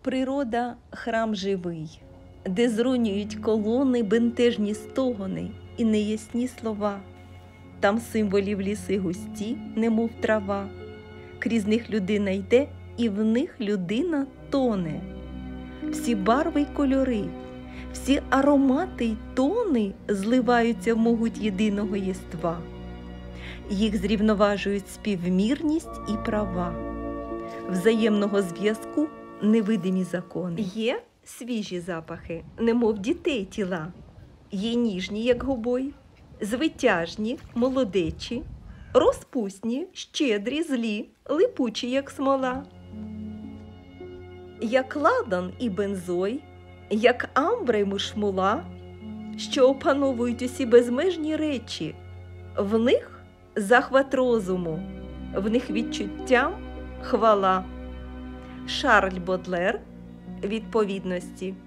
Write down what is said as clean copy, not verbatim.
Природа – храм живий, де зронюють колони бентежні стогони і неясні слова. Там символів ліси густі, немов трава. Крізь них людина йде, і в них людина тоне. Всі барви й кольори, всі аромати й тони зливаються в могуть єдиного єства. Їх зрівноважують співмірність і права. Взаємного зв'язку невидимі закони. Є свіжі запахи, немов дітей тіла. Є ніжні, як гобой, звитяжні, молодечі, розпусні, щедрі, злі, липучі, як смола. Як ладан і бензой, як амбра й мушмула, що опановують усі безмежні речі. В них захват розуму, в них відчуттям хвала. Шарль Бодлер. Відповідності.